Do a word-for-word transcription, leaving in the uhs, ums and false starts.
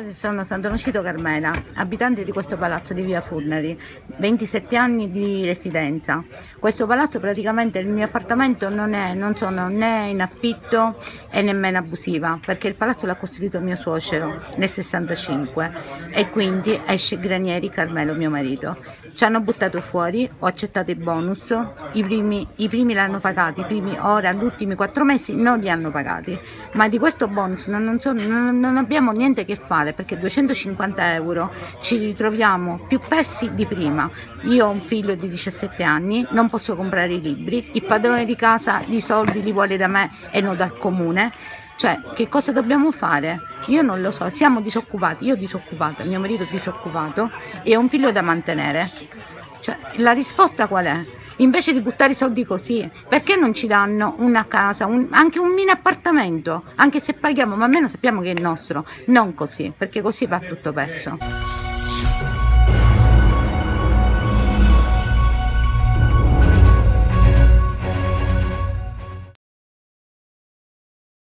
sono Sant'Onofrio Carmela, abitante di questo palazzo di via Furnari, ventisette anni di residenza. Questo palazzo praticamente, il mio appartamento non, è, non sono né in affitto e nemmeno abusiva, perché il palazzo l'ha costruito mio suocero nel sessantacinque e quindi esce Granieri Carmelo, mio marito. Ci hanno buttato fuori, ho accettato i bonus, i primi, i primi l'hanno pagati, i primi ora, gli ultimi quattro mesi non li hanno pagati, ma di questo bonus non, non, so, non, non abbiamo niente a che fare, perché duecentocinquanta euro ci ritroviamo più persi di prima. Io ho un figlio di diciassette anni, non posso comprare i libri, il padrone di casa i soldi li vuole da me e non dal comune. Cioè, che cosa dobbiamo fare? Io non lo so, siamo disoccupati, io disoccupata, mio marito disoccupato e ho un figlio da mantenere. Cioè, la risposta qual è? Invece di buttare i soldi così, perché non ci danno una casa, un, anche un mini appartamento? Anche se paghiamo, ma almeno sappiamo che è il nostro, non così, perché così va tutto perso.